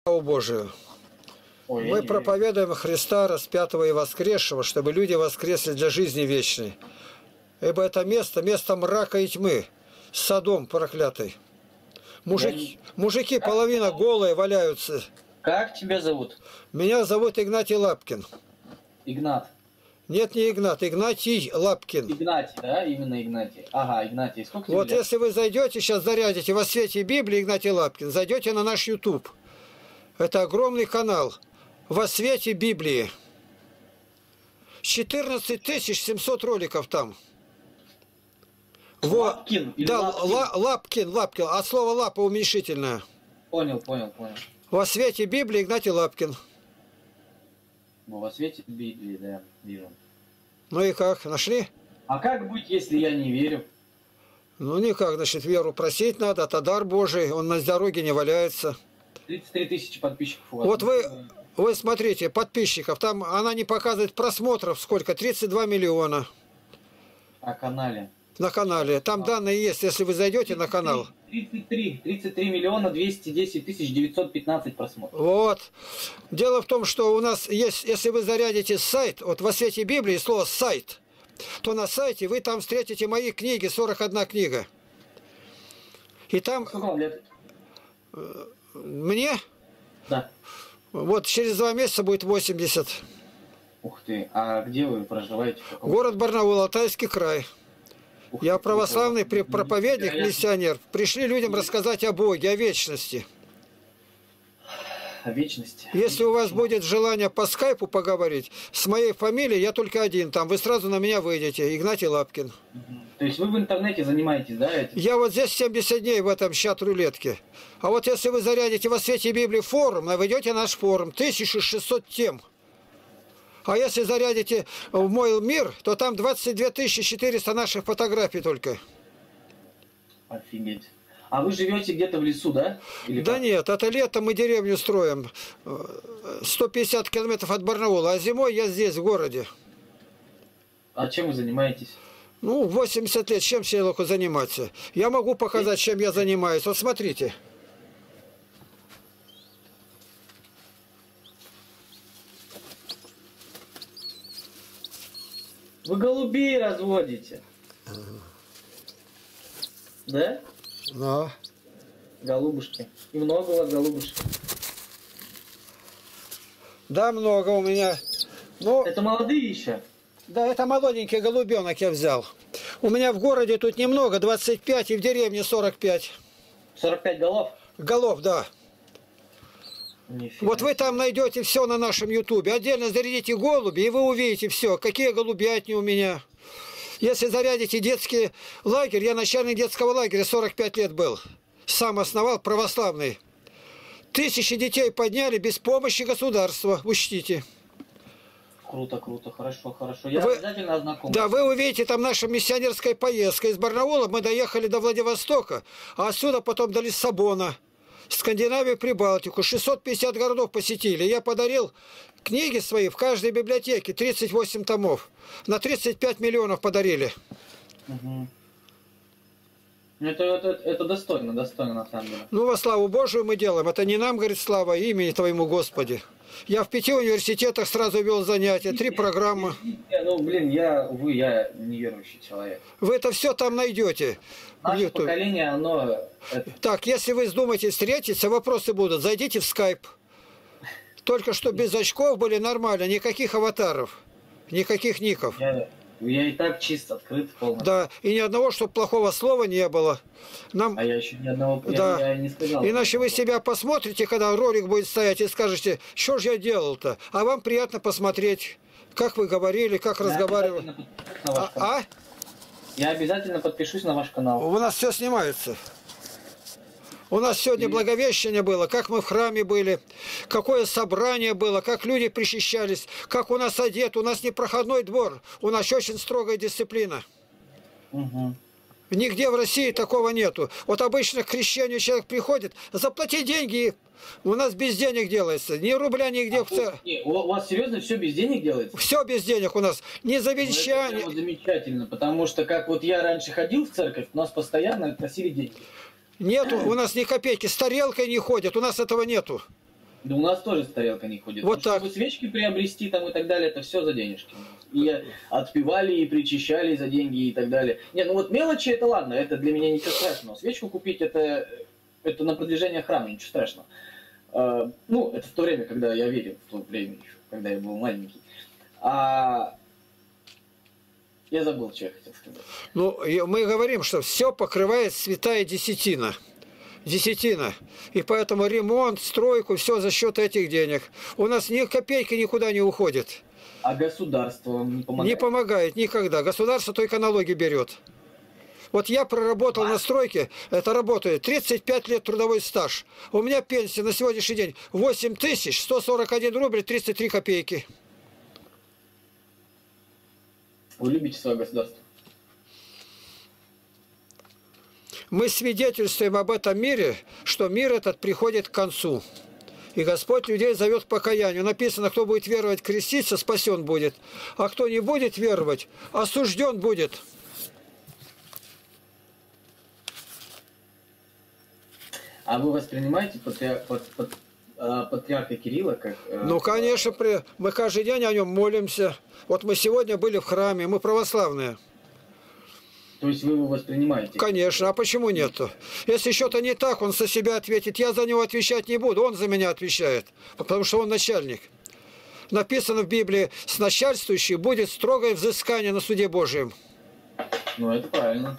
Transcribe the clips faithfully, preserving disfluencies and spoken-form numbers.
Славу Божию. Ой, Мы проповедуем Христа распятого и воскресшего, чтобы люди воскресли для жизни вечной. Ибо это место, место мрака и тьмы, Содом проклятый. Мужик, не... Мужики половина голые валяются. Как тебя зовут? Меня зовут Игнатий Лапкин. Игнат. Нет, не Игнат, Игнатий Лапкин. Игнатий, да? Именно Игнатий. Ага, Игнатий. Сколько тебе Вот лет? если вы зайдете, сейчас зарядите во свете Библии Игнатий Лапкин, зайдете на наш YouTube. Это огромный канал. Во свете Библии. четырнадцать тысяч семьсот роликов там. Лапкин или да, Лапкин? Ла, Лапкин, Лапкин. От слова лапа уменьшительное. Понял, понял, понял. Во свете Библии Игнатий Лапкин. Ну, во свете Библии, да, вижу. Ну и как, нашли? А как быть, если я не верю? Ну никак, значит, веру просить надо, это дар Божий, он на дороге не валяется. тридцать три тысячи подписчиков у вас. Вот вы, вы смотрите, подписчиков, там она не показывает просмотров, сколько, тридцать два миллиона. О канале. На канале, там а. данные есть, если вы зайдете на канал. тридцать три, тридцать три миллиона двести десять тысяч девятьсот пятнадцать просмотров. Вот. Дело в том, что у нас есть, если вы зарядите сайт, вот во свете Библии слово «сайт», то на сайте вы там встретите мои книги, сорок одна книга. И там... Сколько вам лет? Мне? Да. Вот через два месяца будет восемьдесят. Ух ты, а где вы проживаете? Город Барнаул, Алтайский край. Ух Я ты, православный ты, проповедник, миссионер. Пришли людям рассказать о Боге, о вечности. О вечности. Если у вас будет желание по скайпу поговорить, с моей фамилией я только один там, вы сразу на меня выйдете, Игнатий Лапкин. Угу. То есть вы в интернете занимаетесь, да? Этим? Я вот здесь семьдесят дней в этом чат-рулетке. А вот если вы зарядите во свете Библии форум, вы войдете на наш форум, тысяча шестьсот тем. А если зарядите в мой мир, то там двадцать две тысячи четыреста наших фотографий только. Офигеть. А вы живете где-то в лесу, да? Или да как? нет, это летом мы деревню строим. сто пятьдесят километров от Барнаула, а зимой я здесь, в городе. А чем вы занимаетесь? Ну, восемьдесят лет, чем человеку заниматься? Я могу показать, чем я занимаюсь. Вот смотрите. Вы голубей разводите. Ага. Да? Да. Голубушки. И много у вас голубушек? Да, много у меня. Ну, это молодые еще? Да, это молоденький голубенок я взял. У меня в городе тут немного, двадцать пять, и в деревне сорок пять. сорок пять голов? Голов, да. Нифига. Вот вы там найдете все на нашем ютубе. Отдельно зарядите голуби, и вы увидите все, какие голубятни у меня. Если зарядите детский лагерь, я начальник детского лагеря, сорок пять лет был. Сам основал, православный. Тысячи детей подняли без помощи государства, учтите. Круто, круто, хорошо, хорошо. Я вы, обязательно ознакомлюсь. Да, вы увидите там наша миссионерская поездка. Из Барнаула мы доехали до Владивостока, а отсюда потом до Лиссабона. Скандинавию, Прибалтику. шестьсот пятьдесят городов посетили. Я подарил книги свои в каждой библиотеке, тридцать восемь томов. На тридцать пять миллионов подарили. Угу. Это, это, это достойно, достойно на самом деле. Ну, во славу Божию мы делаем. Это не нам, говорит, слава, а имени Твоему, Господи. Я в пяти университетах сразу вел занятия, три программы. Ну, блин, я, увы, я неверующий человек. Вы это все там найдете. Наше поколение, оно... Это... Так, если вы вздумаете встретиться, вопросы будут. Зайдите в скайп. Только что без очков были нормально, никаких аватаров, никаких ников. Я, я и так чисто открыт полностью. Да, и ни одного, чтобы плохого слова не было. Нам... А я еще ни одного да. я, я не сказал. Иначе вы себя посмотрите, когда ролик будет стоять, и скажете, что же я делал-то? А вам приятно посмотреть, как вы говорили, как я разговаривали. А? а? Я обязательно подпишусь на ваш канал. У нас все снимается. У нас сегодня благовещение было, как мы в храме были, какое собрание было, как люди причащались, как у нас одет, у нас не проходной двор, у нас очень строгая дисциплина. Угу. Нигде в России такого нету. Вот обычно к крещению человек приходит, заплати деньги, у нас без денег делается, ни рубля нигде. А, в... не, у вас серьезно все без денег делается? Все без денег у нас, не завещание. Ну, это замечательно, потому что как вот я раньше ходил в церковь, у нас постоянно просили деньги. Нету, у нас ни копейки, с тарелкой не ходят, у нас этого нету. Да у нас тоже тарелка не ходит. Вот Потому так. Чтобы свечки приобрести там и так далее, это все за денежки. И отпевали, и причащали за деньги и так далее. Не, ну вот мелочи это ладно, это для меня ничего страшного. Свечку купить это, это на продвижение храма, ничего страшного. А, ну, это в то время, когда я верил, в то время еще, когда я был маленький. А я забыл, что я хотел сказать. Ну, и мы говорим, что все покрывает святая десятина. Десятина. И поэтому ремонт, стройку, все за счет этих денег. У нас ни копейки никуда не уходит. А государство вам не помогает? Не помогает никогда. Государство только налоги берет. Вот я проработал на стройке, это работает, тридцать пять лет трудовой стаж. У меня пенсия на сегодняшний день восемь тысяч сто сорок один рубль тридцать три копейки. Вы любите свое государство? Мы свидетельствуем об этом мире, что мир этот приходит к концу. И Господь людей зовет к покаянию. Написано, кто будет веровать, креститься, спасен будет. А кто не будет веровать, осужден будет. А вы воспринимаете патриар... пат... Пат... патриарха Кирилла как... Ну, конечно, при... мы каждый день о нем молимся. Вот мы сегодня были в храме, мы православные. То есть вы его воспринимаете? Конечно, а почему нет-то? Если что-то не так, он за себя ответит. Я за него отвечать не буду, он за меня отвечает. Потому что он начальник. Написано в Библии, с начальствующим будет строгое взыскание на суде Божьем. Ну, это правильно.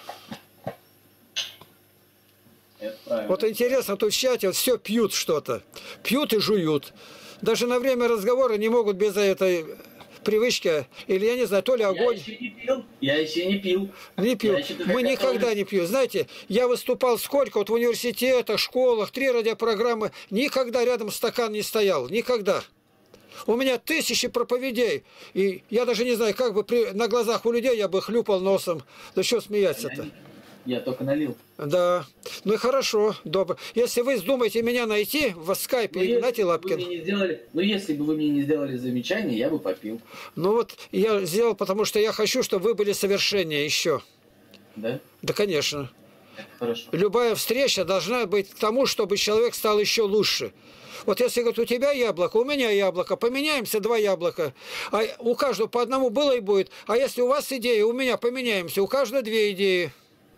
Это правильно. Вот интересно, тут в чате вот все пьют что-то. Пьют и жуют. Даже на время разговора не могут без этой привычки, или я не знаю, то ли огонь. Я еще не пил. Я еще не пил. Не пью. Мы никогда не пьем. Знаете, я выступал сколько, вот в университетах, школах, три радиопрограммы, никогда рядом стакан не стоял. Никогда. У меня тысячи проповедей. И я даже не знаю, как бы при, на глазах у людей я бы хлюпал носом. Да что смеяться-то? Я только налил. Да. Ну и хорошо, добро. Если вы вздумаете меня найти в скайпе, ну, Игнатий Лапкин. Вы мне не сделали, ну, если бы вы мне не сделали замечание, я бы попил. Ну вот я сделал, потому что я хочу, чтобы вы были совершеннее еще. Да? Да, конечно. Это хорошо. Любая встреча должна быть к тому, чтобы человек стал еще лучше. Вот если говорят, у тебя яблоко, у меня яблоко, поменяемся два яблока. А у каждого по одному было и будет. А если у вас идея, у меня поменяемся, у каждого две идеи.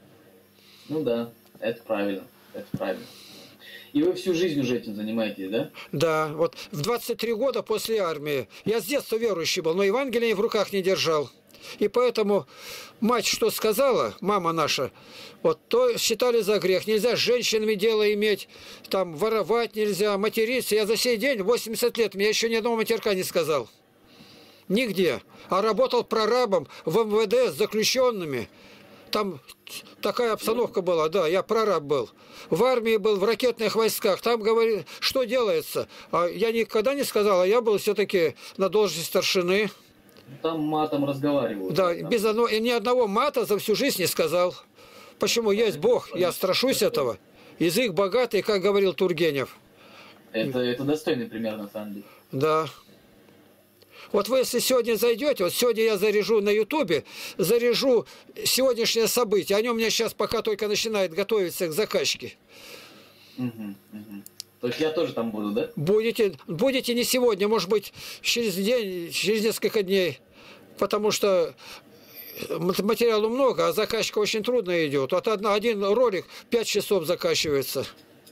Ну да, это правильно, это правильно. И вы всю жизнь уже этим занимаетесь, да? Да, вот в двадцать три года после армии. Я с детства верующий был, но Евангелие в руках не держал. И поэтому мать что сказала, мама наша, вот то считали за грех. Нельзя с женщинами дело иметь, там воровать нельзя, материться. Я за сей день, восемьдесят лет, мне еще ни одного матерка не сказал. Нигде. А работал прорабом в эм вэ дэ с заключенными. Там такая обстановка была, да, я прораб был. В армии был, в ракетных войсках. Там говорили, что делается. А я никогда не сказал, а я был все-таки на должности старшины. Там матом разговаривают. Да, да? без одного, и ни одного мата за всю жизнь не сказал. Почему? Есть Бог, я страшусь этого. Язык богатый, как говорил Тургенев. Это, это достойный пример, на самом деле. Да. Вот вы, если сегодня зайдете, вот сегодня я заряжу на Ютубе, заряжу сегодняшнее событие. О нем мне сейчас пока только начинает готовиться к заказчике. Угу, угу. То есть я тоже там буду, да? Будете, будете не сегодня, может быть, через день, через несколько дней. Потому что материалу много, а заказчика очень трудно идет. Вот одна, один ролик пять часов заканчивается.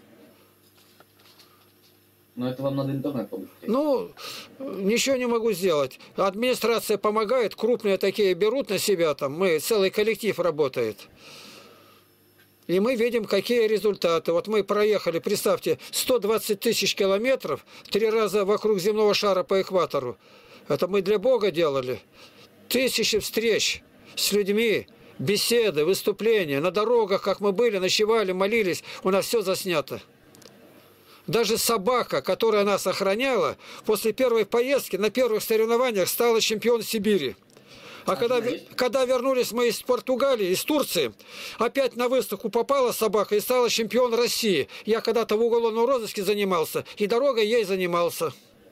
Но это вам надо интернет побыстрее. Ну, ничего не могу сделать. Администрация помогает, крупные такие берут на себя, там, мы, целый коллектив работает. И мы видим, какие результаты. Вот мы проехали, представьте, сто двадцать тысяч километров, три раза вокруг земного шара по экватору. Это мы для Бога делали. Тысячи встреч с людьми, беседы, выступления, на дорогах, как мы были, ночевали, молились, у нас все заснято. Даже собака, которая нас охраняла, после первой поездки на первых соревнованиях стала чемпион Сибири. А, а когда, когда вернулись мы из Португалии, из Турции, опять на выставку попала собака и стала чемпион России. Я когда-то в уголовном розыске занимался, и дорогой ей занимался.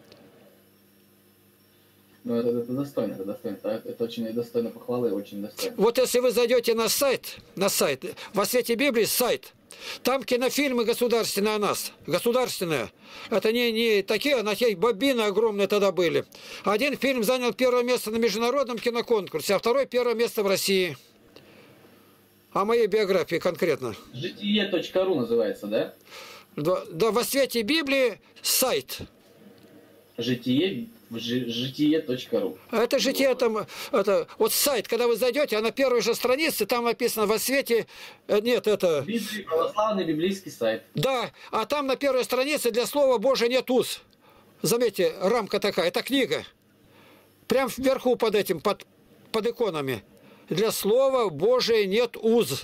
Ну, это, это достойно, это достойно. Это, это очень достойно похвалы, очень достойно. Вот если вы зайдете на сайт, на сайт, во свете Библии сайт, Там кинофильмы государственные о нас. Государственные. Это не, не такие, на те бобины огромные тогда были. Один фильм занял первое место на международном киноконкурсе, а второй первое место в России. О моей биографии конкретно. житие точка ру называется, да? Да, да, во свете Библии сайт. Житие, житие точка ру. Это житие там, это, вот сайт, когда вы зайдете, а на первой же странице там написано во свете, нет, это... Библия, православный библейский сайт. Да, а там на первой странице для слова Божия нет уз. Заметьте, рамка такая, это книга. Прям вверху под этим, под, под иконами. Для слова Божия нет уз.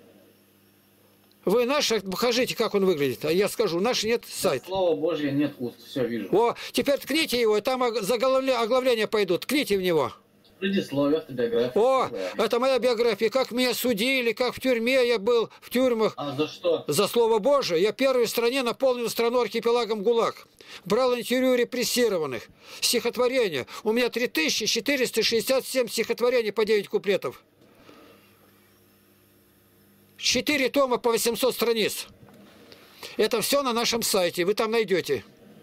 Вы наш, покажите, как он выглядит. А я скажу, наш нет сайт. Слово Божье нет уст, все вижу. О, теперь ткните его, и там заголовления, оглавления пойдут. Ткните в него. Предисловие, автобиография. О, это моя биография. Как меня судили, как в тюрьме я был, в тюрьмах. А за что? За Слово Божие. Я первой в стране наполнил страну архипелагом ГУЛАГ. Брал интервью репрессированных. Стихотворения. У меня три тысячи четыреста шестьдесят семь стихотворений по девять куплетов. Четыре тома по восемьсот страниц. Это все на нашем сайте. Вы там найдете.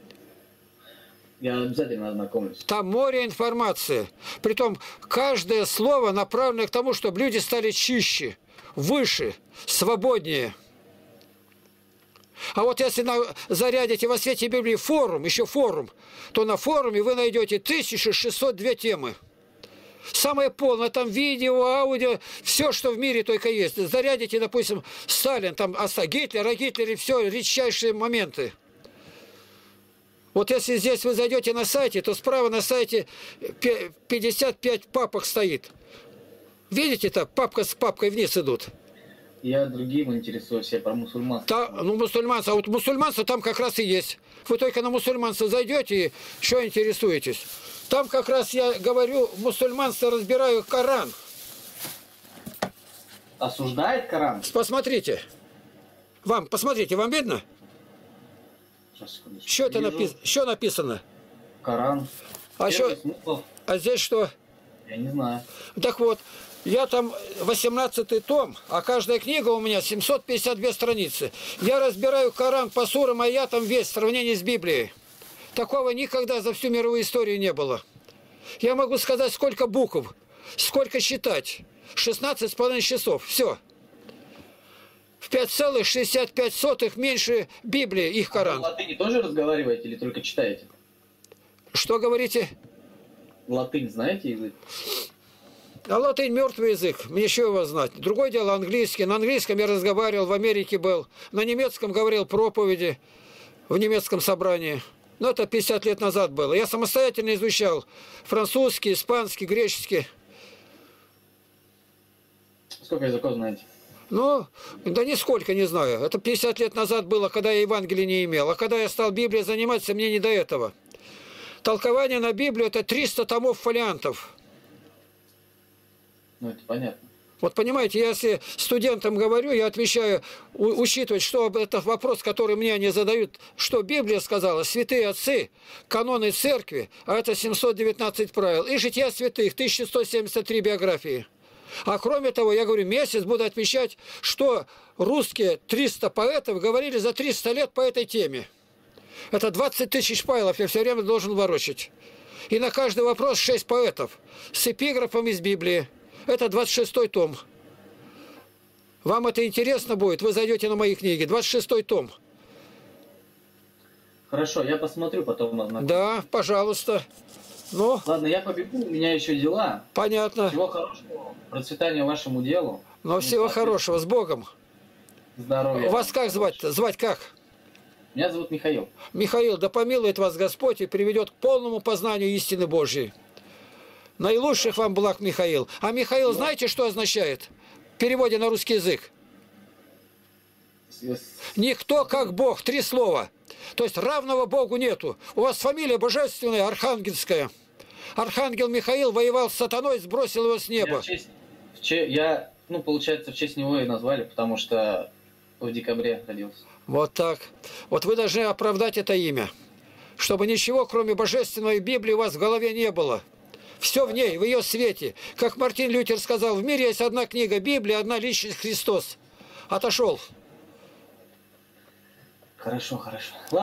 Я обязательно ознакомлюсь. Там море информации. Притом, каждое слово направлено к тому, чтобы люди стали чище, выше, свободнее. А вот если на, зарядите во свете Библии форум, еще форум, то на форуме вы найдете тысячу шестьсот две темы. Самое полное, там видео, аудио, все, что в мире только есть. Зарядите, допустим, Сталин, там Гитлер, о Гитлере, все, редчайшие моменты. Вот если здесь вы зайдете на сайте, то справа на сайте пятьдесят пять папок стоит. Видите-то, папка с папкой вниз идут. Я другим интересуюсь, я про мусульманство. Та, ну, мусульманство, а вот мусульманство там как раз и есть. Вы только на мусульманство зайдете и что интересуетесь. Там как раз я говорю, мусульманство разбираю Коран. Осуждает Коран? Посмотрите. Вам, посмотрите, вам видно? Что это написано? Что написано? Коран. А, что? А здесь что? Я не знаю. Так вот, я там восемнадцатый том, а каждая книга у меня семьсот пятьдесят две страницы. Я разбираю Коран по сурам, аятам весь в сравнении с Библией. Такого никогда за всю мировую историю не было. Я могу сказать, сколько букв, сколько считать. шестнадцать с половиной часов. Все. В пять целых шестьдесят пять сотых меньше Библии, их Коран. А вы латыни тоже разговариваете или только читаете? Что говорите? Латынь знаете язык? А латынь мертвый язык, мне еще его знать. Другое дело английский. На английском я разговаривал, в Америке был. На немецком говорил проповеди в немецком собрании. Но это пятьдесят лет назад было. Я самостоятельно изучал французский, испанский, греческий. Сколько языков знаете? Ну, да нисколько не знаю. Это пятьдесят лет назад было, когда я Евангелие не имел. А когда я стал Библией заниматься, мне не до этого. Толкование на Библию – это триста томов фолиантов. Ну, это понятно. Вот понимаете, если студентам говорю, я отвечаю, учитывать, что это вопрос, который мне они задают, что Библия сказала, святые отцы, каноны церкви, а это семьсот девятнадцать правил, и жития святых, тысяча сто семьдесят три биографии. А кроме того, я говорю, месяц буду отвечать, что русские триста поэтов говорили за триста лет по этой теме. Это двадцать тысяч файлов я все время должен ворочать. И на каждый вопрос шесть поэтов с эпиграфом из Библии. Это двадцать шестой том. Вам это интересно будет? Вы зайдете на мои книги. двадцать шестой том. Хорошо, я посмотрю потом. Ознакомлюсь. Да, пожалуйста. Ну, ладно, я побегу, у меня еще дела. Понятно. Всего хорошего, процветания вашему делу. Ну, всего хорошего, с Богом. Здоровья. Вас как звать-то? Звать как? Меня зовут Михаил. Михаил, да помилует вас Господь и приведет к полному познанию истины Божьей. Наилучших вам благ, Михаил. А Михаил, знаете, что означает? В переводе на русский язык. Никто как Бог. Три слова. То есть равного Богу нету. У вас фамилия божественная, архангельская. Архангел Михаил воевал с сатаной, сбросил его с неба. Я, в честь, в че, я, ну, получается, в честь него и назвали, потому что в декабре родился. Вот так. Вот вы должны оправдать это имя. Чтобы ничего, кроме божественной Библии, у вас в голове не было. Все в ней, в ее свете. Как Мартин Лютер сказал, в мире есть одна книга Библия, одна личность Христос. Отошел. Хорошо, хорошо.